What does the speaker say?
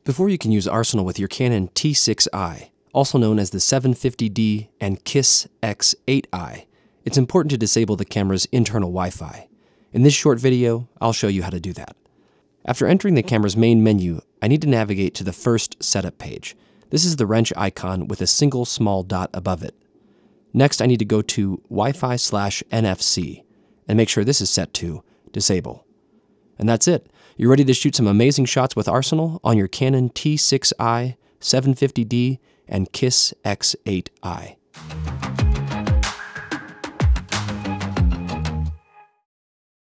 Before you can use Arsenal with your Canon T6i, also known as the 750D and KISS X8i, it's important to disable the camera's internal Wi-Fi. In this short video, I'll show you how to do that. After entering the camera's main menu, I need to navigate to the first setup page. This is the wrench icon with a single small dot above it. Next, I need to go to Wi-Fi/NFC and make sure this is set to Disable. And that's it. You're ready to shoot some amazing shots with Arsenal on your Canon T6i, 750D, and KISS X8i.